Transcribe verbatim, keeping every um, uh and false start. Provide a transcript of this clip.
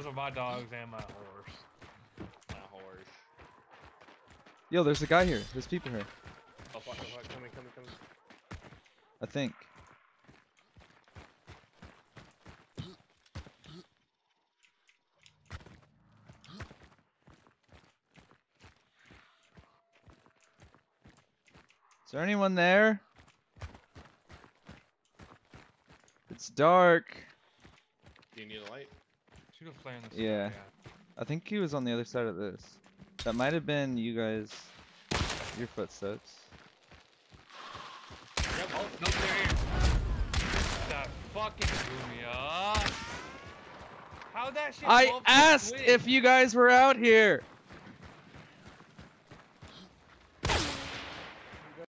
those are my dogs and my horse. My horse. Yo, there's a guy here. There's people here. Oh fuck! Oh fuck! Coming! Coming! Coming! I think. Is there anyone there? It's dark. Do you need a light? Shoot a flare in the Yeah. sky, I think he was on the other side of this. That might have been you guys. Your footsteps. Yep. Oh, no, they're here. That fucking blew me up. How'd that shit blow I up so asked quick? if you guys were out here.